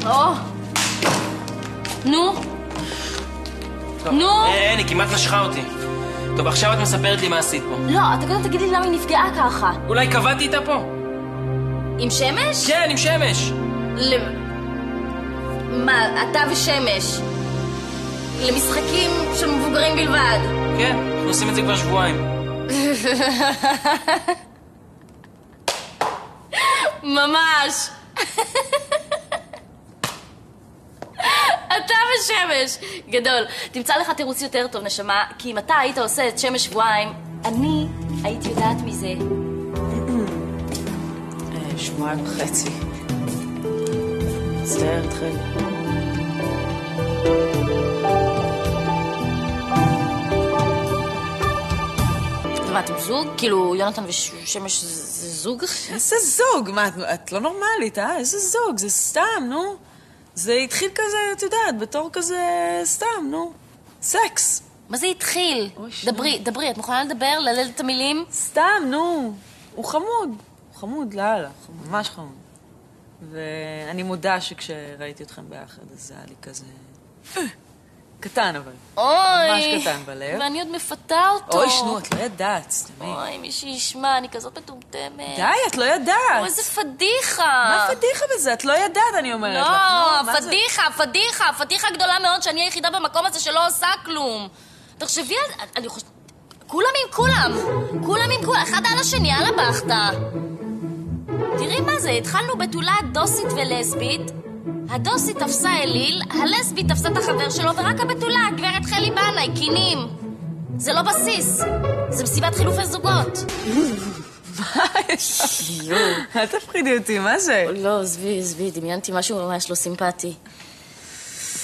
נו? נו? אין, היא כמעט נשכה אותי. טוב, עכשיו את מספרת לי מה עשית פה. לא, אתה קודם תגיד לי למה היא נפגעה ככה. אולי קבעתי איתה פה? עם שמש? כן, עם שמש. מה, אתה ושמש? למשחקים של מבוגרים בלבד? כן, אנחנו עושים את זה כבר שבועיים. ממש. אתה ושמש. גדול. תמצא לך תירוץ יותר טוב, נשמה, כי אם אתה היית עושה את שמש שבועיים, אני הייתי יודעת מזה. שבועיים וחצי. מצטער, התחיל. מה, אתם זוג? כאילו, יונתן ושמש זה זוג? איזה זוג? מה, את לא נורמלית, אה? איזה זוג? זה סתם, נו. זה התחיל כזה, את יודעת, בתור כזה סתם, נו. סקס. מה זה התחיל? דברי, את מוכנה לדבר? ללל את המילים? סתם, נו. הוא חמוד. הוא חמוד, לאללה. ממש חמוד. ואני מודה שכשראיתי אתכם ביחד, אז זה היה לי כזה... קטן, אבל. ממש קטן בלב. ואני עוד מפתה אותו. אוי, שנו, את לא ידעת, סתמי. אוי, מי שישמע, אני כזאת מטומטמת. די, את לא ידעת. אוי, איזה פדיחה. מה פדיחה בזה? את לא ידעת, אני אומרת לך. לא, פדיחה גדולה מאוד שאני היחידה במקום הזה שלא עושה כלום. תחשבי, אני חושבת... כולם עם כולם, אחד על השני, על הבחתה. תראי מה זה, התחלנו בתולה דוסית ולסבית, הדוסית תפסה אליל, הלסבית תפסה את החבר שלו, ורק הבתולה, גברת חלי בנאי, קינים. זה לא בסיס, זה מסיבת חילופי זוגות. מה יש? אל תפחידי אותי, מה זה? לא, עזבי, דמיינתי משהו ממש לא סימפטי.